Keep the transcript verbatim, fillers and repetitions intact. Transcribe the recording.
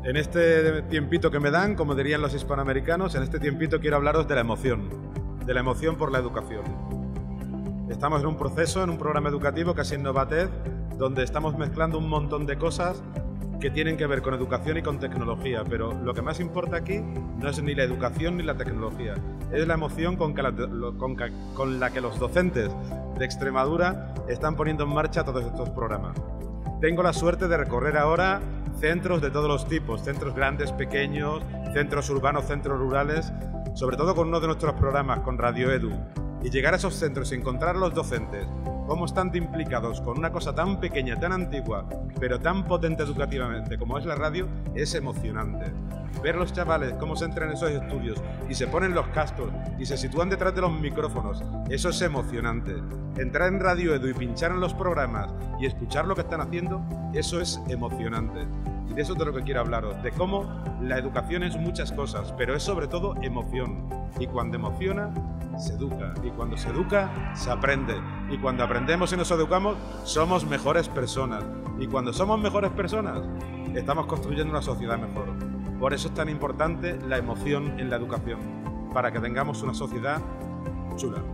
En este tiempito que me dan, como dirían los hispanoamericanos, en este tiempito quiero hablaros de la emoción, de la emoción por la educación. Estamos en un proceso, en un programa educativo casi Innovatez, donde estamos mezclando un montón de cosas que tienen que ver con educación y con tecnología, pero lo que más importa aquí no es ni la educación ni la tecnología, es la emoción con, que la, con, que, con la que los docentes de Extremadura están poniendo en marcha todos estos programas. Tengo la suerte de recorrer ahora centros de todos los tipos, centros grandes, pequeños, centros urbanos, centros rurales, sobre todo con uno de nuestros programas, con Radio Edu, y llegar a esos centros y encontrar a los docentes cómo están implicados con una cosa tan pequeña, tan antigua, pero tan potente educativamente como es la radio, es emocionante. Ver a los chavales cómo se entran en esos estudios y se ponen los cascos y se sitúan detrás de los micrófonos, eso es emocionante. Entrar en Radio Edu y pinchar en los programas y escuchar lo que están haciendo, eso es emocionante. Y de eso es de lo que quiero hablaros, de cómo la educación es muchas cosas, pero es sobre todo emoción. Y cuando emociona, se educa. Y cuando se educa, se aprende. Y cuando aprendemos y nos educamos, somos mejores personas. Y cuando somos mejores personas, estamos construyendo una sociedad mejor. Por eso es tan importante la emoción en la educación, para que tengamos una sociedad chula.